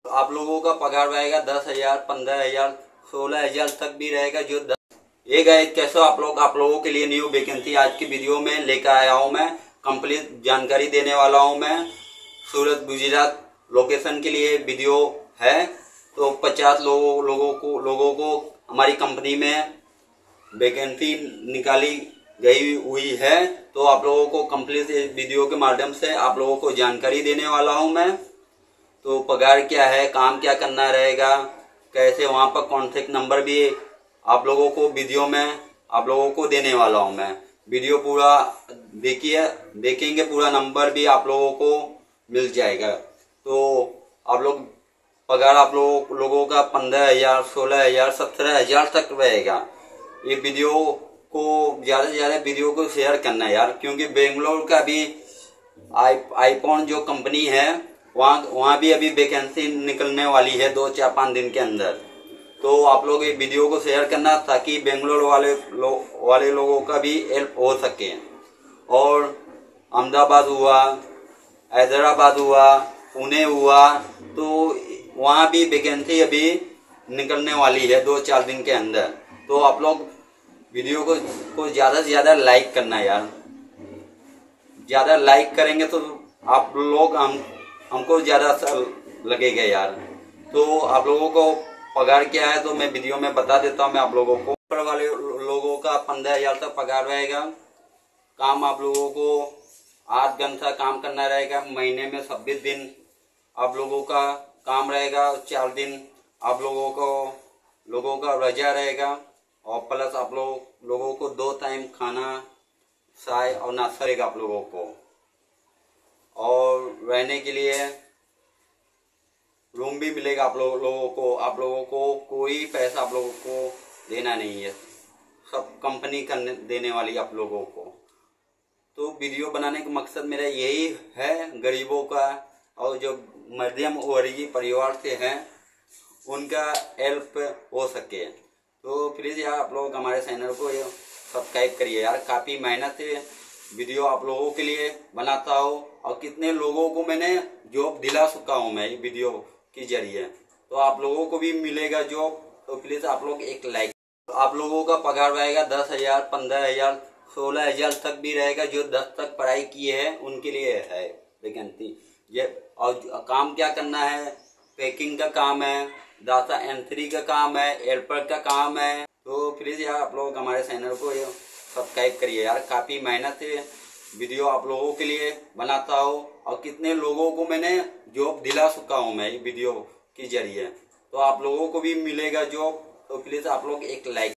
तो आप लोगों का पगार रहेगा 10,000, 15,000, 16,000 तक भी रहेगा। जो ये गाइस कैसे आप लोगों के लिए न्यू वैकेंसी आज की वीडियो में लेकर आया हूँ। मैं कंप्लीट जानकारी देने वाला हूँ। मैं सूरत गुजरात लोकेशन के लिए वीडियो है। तो 50 लोगों को हमारी कंपनी में वैकेंसी निकाली गई हुई है। तो आप लोगों को कंप्लीट इस वीडियो के माध्यम से आप लोगों को जानकारी देने वाला हूं मैं। तो पगार क्या है, काम क्या करना रहेगा, कैसे वहां पर कॉन्टेक्ट नंबर भी आप लोगों को वीडियो में आप लोगों को देने वाला हूं मैं। वीडियो पूरा देखेंगे पूरा नंबर भी आप लोगों को मिल जाएगा। तो आप लोग पगार आप लोगों का 15,000, 16,000, 17,000 तक रहेगा। ये वीडियो को ज्यादा से ज्यादा वीडियो को शेयर करना है यार, क्योंकि बेंगलोर का भी आईफोन जो कंपनी है वहाँ भी अभी वैकेंसी निकलने वाली है 2-4-5 दिन के अंदर। तो आप लोग ये वीडियो को शेयर करना ताकि बेंगलोर वाले लोगों का भी हेल्प हो सके। और अहमदाबाद हुआ, हैदराबाद हुआ, पुणे हुआ, तो वहाँ भी वैकेंसी अभी निकलने वाली है 2-4 दिन के अंदर। तो आप लोग वीडियो को ज्यादा से ज्यादा लाइक करना यार। ज्यादा लाइक करेंगे तो आप लोग हमको ज्यादा अच्छा लगेगा यार। तो आप लोगों को पगार क्या है तो मैं वीडियो में बता देता हूँ। मैं आप लोगों को ऊपर वाले लोगों का 15,000 तक पगार रहेगा। काम आप लोगों को 8 घंटा काम करना रहेगा। महीने में 26 दिन आप लोगों का काम रहेगा। 4 दिन आप लोगों का रजा रहेगा। और प्लस आप लोगों को 2 टाइम खाना, चाय और नाश्ता रहेगा आप लोगों को। और रहने के लिए रूम भी मिलेगा आप लोगों को। आप लोगों को कोई पैसा आप लोगों को देना नहीं है, सब कंपनी करने देने वाली आप लोगों को। तो वीडियो बनाने का मकसद मेरा यही है, गरीबों का और जो मध्यम वर्गीय परिवार से हैं उनका हेल्प हो सके। तो प्लीज यार आप लोग हमारे चैनल को सब्सक्राइब करिए यार। काफी मेहनत से वीडियो आप लोगों के लिए बनाता हूँ और कितने लोगों को मैंने जॉब दिला चुका हूँ मैं वीडियो के जरिए। तो आप लोगों को भी मिलेगा जॉब। तो प्लीज आप लोग एक लाइक। आप लोगों का पगार रहेगा 10,000, 15,000, 16,000 तक भी रहेगा। जो 10 तक पढ़ाई किए हैं उनके लिए है वैकेंसी ये। और काम क्या करना है, पैकिंग का काम है, डाटा एंट्री का काम है, हेल्पर का काम है। तो प्लीज यार आप लोग हमारे चैनल को सब्सक्राइब करिए यार। काफी मेहनत से वीडियो आप लोगों के लिए बनाता हूँ और कितने लोगों को मैंने जॉब दिला चुका हूँ मैं वीडियो के जरिए। तो आप लोगों को भी मिलेगा जॉब। तो प्लीज आप लोग एक लाइक